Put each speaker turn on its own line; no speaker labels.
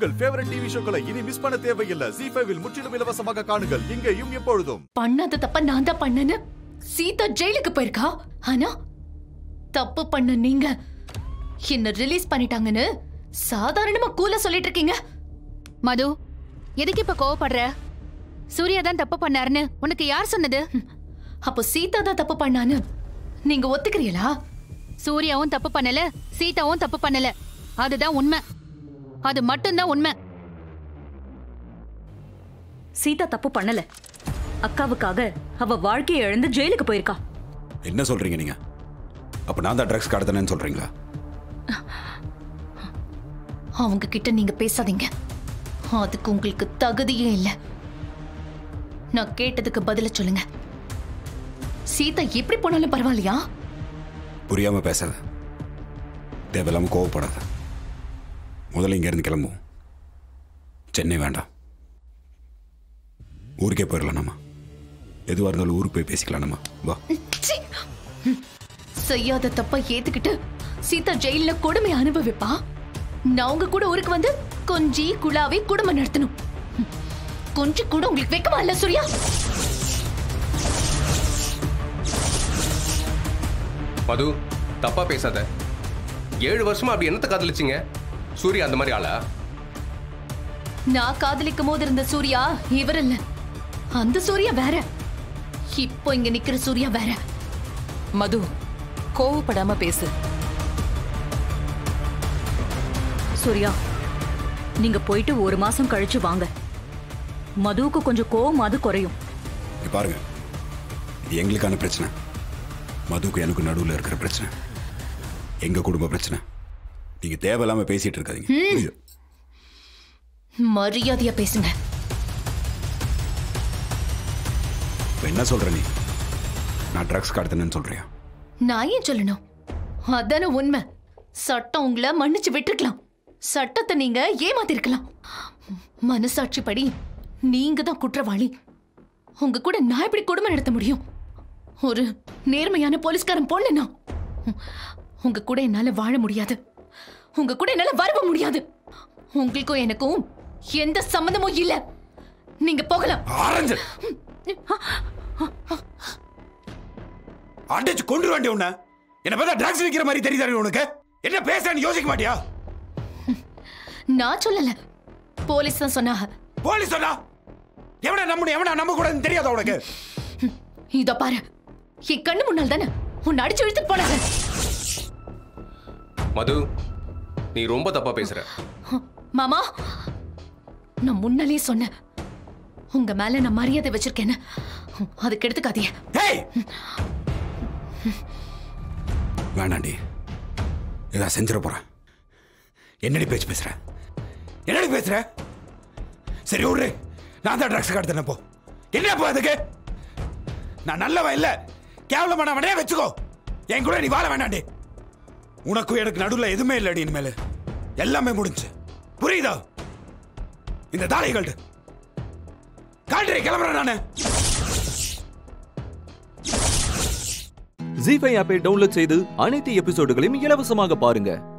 உங்கள் favourite TV ஷோக்களை இனி miss பண்ண தேவையில்லை. Zee5 முற்றிலும் இலவசமாக காணுங்கள். இங்கேயும் எப்பொழுதும்.
பண்ணாத தப்ப நான் தான் பண்ணேன்னு சீதா ஜெயிலுக்கு போயிருக்கா. ஆனா தப்பு பண்ண நீங்க என்ன ரிலீஸ் பண்ணிட்டாங்கன்னு சாதாரணமா கூலா சொல்லிட்டு இருக்கீங்க.
மது, எதுக்கு இப்ப கோவப்படுற? சூர்யா தான் தப்பு பண்ணாருன்னு உனக்கு யார் சொன்னது?
அப்போ சீதா தான் தப்பு பண்ணான்னு நீங்க ஒத்துக்கிறீங்களா?
சூர்யாவும் தப்பு பண்ணல, சீதாவும் தப்பு பண்ணல. அதுதான் உண்மை. அது மட்டும்தான் உண்மை.
சீதா தப்பு பண்ணல. அக்காவுக்காக அவ வாழ்க்கையை இழந்து ஜெயிலுக்கு போயிருக்கா.
என்ன சொல்றீங்க நீங்க? அப்ப நான் தான் ட்ரக்ஸ் கடத்தனேன்னு சொல்றீங்களா?
அவங்க கிட்ட நீங்க பேசாதீங்க. அதுக்கு உங்களுக்கு தகுதியே இல்ல. நான் கேட்டதுக்கு பதில சொல்லுங்க. சீதா எப்படி போனாலும் பரவாயில்லையா?
புரியாம பேசாத, தேவையில்லாம கோவப்படாத. முதல்ல இங்க இருந்து கிளம்புவோம். சென்னை வேண்டாம், ஊருக்கே போயிடலாம். நம்ம எதுவா இருந்தாலும் ஊருக்கு போய் பேசிக்கலாம். நம்ம வா.
செய்யாத தப்ப ஏத்துக்கிட்டு சீதா ஜெயில கொடுமை அனுபவிப்பா. நான் உங்க கூட ஊருக்கு வந்து கொஞ்சி குழாவி குடும்பம் நடத்தணும். கொஞ்சம் கூட உங்களுக்கு வெக்கமா இல்ல சூர்யா?
மது, தப்பா பேசாத. 7 வருஷமா அப்படி என்னத்த காதலிச்சிங்க? சூர்யா அந்த மாதிரி ஆளா?
நான் காதலிக்கும் போது இருந்த சூர்யா இவர் இல்ல. அந்த சூர்யா வேற. இப்போ இங்க நிக்கிற சூர்யா வேற.
மது, கோவப்படாம பேசு.
சூர்யா, நீங்க போயிட்டு 1 மாசம் கழிச்சு வாங்க. மதுவுக்கு கொஞ்சம் கோவமாவது குறையும்.
பாருங்க, இது எங்களுக்கான பிரச்சனை. மதுக்கு எனக்கு நடுவில் இருக்கிற பிரச்சனை, எங்க குடும்ப பிரச்சனை. நீங்க தேவையில்லாம பேசிட்டு இருக்காதீங்க.
மரியாதையா பேசுங்க.
என்ன சொல்ற நீ? நான் ட்ரக்ஸ் கடத்தினேன்னு சொல்றியா?
நான் ஏன் சொல்லணும்? அதான உண்மை. சட்டம் உங்களை மன்னிச்சு விட்டுருக்கலாம். சட்டத்தை நீங்க ஏமாத்திருக்கலாம். மனசாட்சி படி நீங்க தான் குற்றவாளி. உங்க கூட நான் எப்படி குடும்பம் நடத்த முடியும்? ஒரு நேர்மையான போலீஸ்காரன் போலனா உங்க கூட என்னால வாழ முடியாது. உங்க கூட என்னால வரவ முடியாது. உங்களுக்கும் எனக்கும் எந்த சம்பந்தமும் இல்ல. நீங்க போகலாம்.
அடிச்சு கொண்டு வேண்டிய உன்ன என்ன பார்த்தா ட்ரக்ஸ் விக்கிற மாதிரி தெரியுதா உனக்கு? என்ன பேசுறேன்னு யோசிக்க மாட்டியா?
நான் சொல்லல, போலீஸ் தான் சொன்னாங்க.
போலீஸ் சொன்னா எவனா நம்ப கூடாதுன்னு தெரியாதா உனக்கு?
இதோ பாரு, என் கண்ணு முன்னால் தானே உன்னை அடிச்சு இழுத்துட்டு போனாங்க.
மது, நீ ரொம்ப தப்பா பேசுற.
மாமா, நான் முன்னாலே சொன்னேன் உங்க மேல நான் மரியாதை வச்சிருக்கேன்னு. அதுக்கு எடுத்துக்காதீங்க.
வேணாண்டி, ஏதா செஞ்சிட போறேன். என்னடி பேச்சு பேசுற? என்னடி பேசுற? சரி விடு, நான் தான் ட்ரக்ஸ் கடத்தினேன். போ. என்ன போ அதுக்கு? நான் நல்லவன் இல்ல, கேவலமானவனே வச்சுக்கோ. என் கூட நீ வாழ வேண்டாண்டி. உனக்கும் எனக்கு நடுவில் எதுவுமே இல்லடி. இனிமேல் எல்லாமே முடிஞ்சு, புரியுதா? இந்த தாளைகள் கால்றி கிளம்புறேன் நானு.
Zee5 ஆப்பை டவுன்லோட் செய்து அனைத்து எபிசோடுகளையும் இலவசமாக பாருங்க.